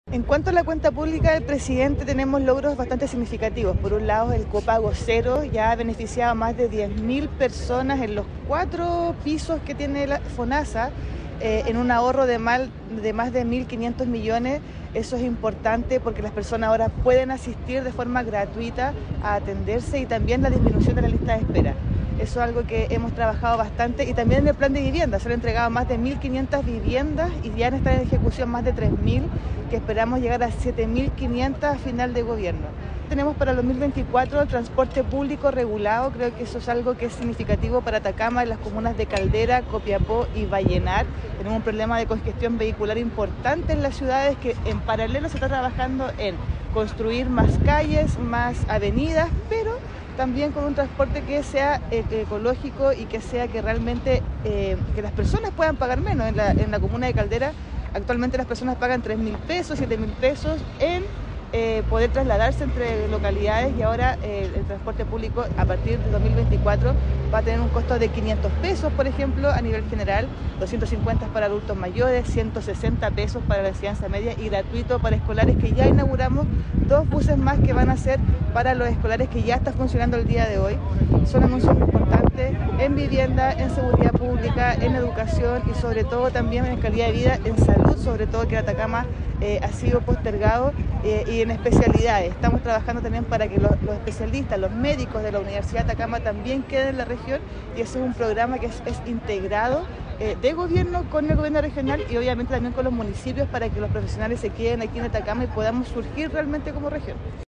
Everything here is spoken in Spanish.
En cuanto a la cuenta pública del presidente, tenemos logros bastante significativos. Por un lado, el copago cero ya ha beneficiado a más de 10.000 personas en los 4 pisos que tiene la FONASA, en un ahorro de más de 1.500 millones. Eso es importante porque las personas ahora pueden asistir de forma gratuita a atenderse, y también la disminución de la lista de espera. Eso es algo que hemos trabajado bastante, y también en el plan de vivienda se han entregado más de 1.500 viviendas y ya están en ejecución más de 3.000, que esperamos llegar a 7.500 a final de gobierno. Tenemos para el 2024 el transporte público regulado. Creo que eso es algo que es significativo para Atacama, en las comunas de Caldera, Copiapó y Vallenar. Tenemos un problema de congestión vehicular importante en las ciudades, que en paralelo se está trabajando en construir más calles, más avenidas, pero también con un transporte que sea ecológico y que sea que realmente que las personas puedan pagar menos. En la comuna de Caldera actualmente las personas pagan 3.000 pesos, 7.000 pesos en poder trasladarse entre localidades, y ahora el transporte público a partir de 2024 va a tener un costo de 500 pesos, por ejemplo, a nivel general, 250 para adultos mayores, 160 pesos para la enseñanza media y gratuito para escolares, que ya inauguramos 2 buses más que van a ser para los escolares, que ya está funcionando el día de hoy. Son anuncios importantes en vivienda, en seguridad pública, en educación y sobre todo también en calidad de vida, en salud, sobre todo que Atacama ha sido postergado, y en especialidades. Estamos trabajando también para que los especialistas, los médicos de la Universidad de Atacama también queden en la región, y ese es un programa que es integrado de gobierno con el gobierno regional y obviamente también con los municipios, para que los profesionales se queden aquí en Atacama y podamos surgir realmente como región.